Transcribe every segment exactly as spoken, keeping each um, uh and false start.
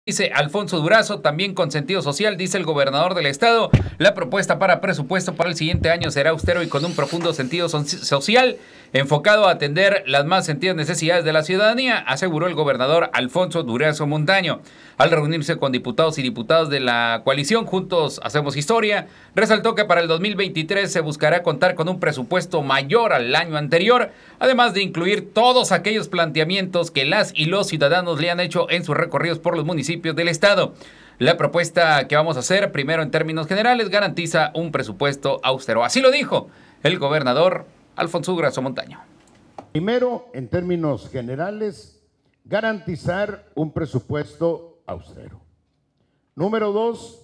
Dice Alfonso Durazo, también con sentido social, dice el gobernador del estado. La propuesta para presupuesto para el siguiente año será austero y con un profundo sentido so social, enfocado a atender las más sentidas necesidades de la ciudadanía, aseguró el gobernador Alfonso Durazo Montaño. Al reunirse con diputados y diputadas de la coalición Juntos Hacemos Historia, resaltó que para el dos mil veintitrés se buscará contar con un presupuesto mayor al año anterior, además de incluir todos aquellos planteamientos que las y los ciudadanos le han hecho en sus recorridos por los municipios del estado. La propuesta que vamos a hacer, primero en términos generales, garantiza un presupuesto austero. Así lo dijo el gobernador Alfonso Durazo Montaño. Primero, en términos generales, garantizar un presupuesto austero. Número dos,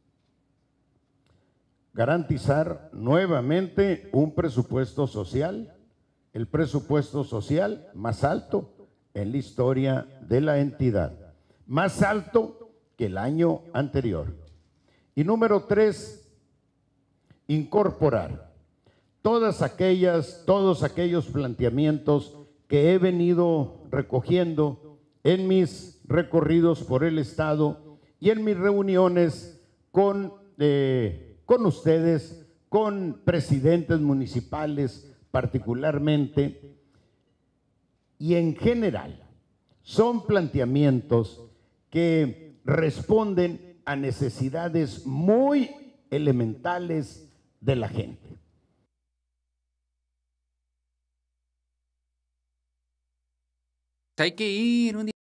garantizar nuevamente un presupuesto social, el presupuesto social más alto en la historia de la entidad, más alto que el año anterior. Y número tres, incorporar todas aquellas, todos aquellos planteamientos que he venido recogiendo en mis recorridos por el estado y en mis reuniones con, eh, con ustedes, con presidentes municipales particularmente, y en general son planteamientos que responden a necesidades muy elementales de la gente. Hay que ir un día.